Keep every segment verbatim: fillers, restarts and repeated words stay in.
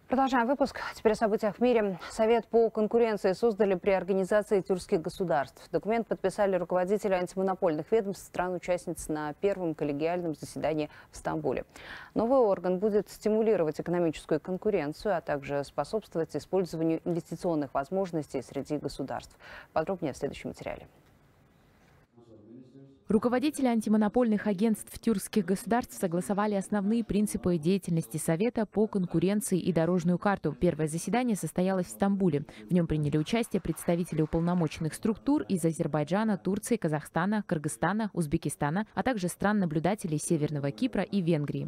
Продолжаем выпуск. Теперь о событиях в мире. Совет по конкуренции создали при Организации тюркских государств. Документ подписали руководители антимонопольных ведомств стран-участниц на первом коллегиальном заседании в Стамбуле. Новый орган будет стимулировать экономическую конкуренцию, а также способствовать использованию инвестиционных возможностей среди государств. Подробнее в следующем материале. Руководители антимонопольных агентств тюркских государств согласовали основные принципы деятельности Совета по конкуренции и дорожную карту. Первое заседание состоялось в Стамбуле. В нем приняли участие представители уполномоченных структур из Азербайджана, Турции, Казахстана, Кыргызстана, Узбекистана, а также стран-наблюдателей Северного Кипра и Венгрии.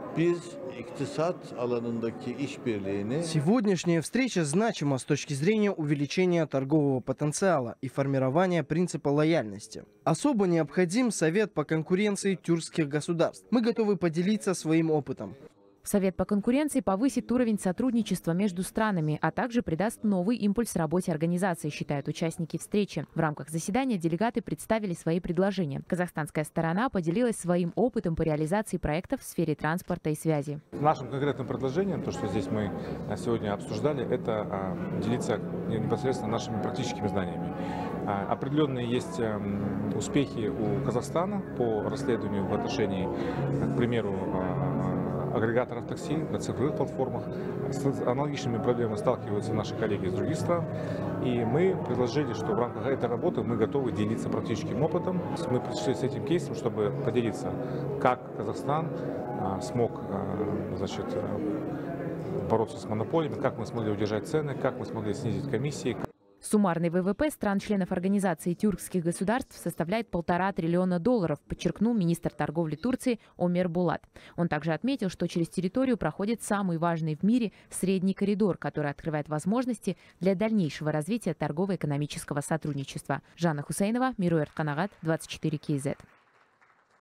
Сегодняшняя встреча значима с точки зрения увеличения торгового потенциала и формирования принципа лояльности. Особо необходим Совет по конкуренции тюркских государств. Мы готовы поделиться своим опытом. Совет по конкуренции повысит уровень сотрудничества между странами, а также придаст новый импульс работе организации, считают участники встречи. В рамках заседания делегаты представили свои предложения. Казахстанская сторона поделилась своим опытом по реализации проектов в сфере транспорта и связи. Нашим конкретным предложением, то, что здесь мы сегодня обсуждали, это а, делиться непосредственно нашими практическими знаниями. А, определенные есть а, успехи у Казахстана по расследованию в отношении, к примеру, а, агрегаторов такси на цифровых платформах. С аналогичными проблемами сталкиваются наши коллеги из других стран. И мы предложили, что в рамках этой работы мы готовы делиться практическим опытом. Мы пришли с этим кейсом, чтобы поделиться, как Казахстан а, смог а, значит, бороться с монополиями, как мы смогли удержать цены, как мы смогли снизить комиссии. Суммарный ВВП стран-членов Организации тюркских государств составляет полтора триллиона долларов, подчеркнул министр торговли Турции Омер Булат. Он также отметил, что через территорию проходит самый важный в мире средний коридор, который открывает возможности для дальнейшего развития торгово-экономического сотрудничества. Жанна Хусейнова, Мируэрт Канагат, двадцать четыре кей зет.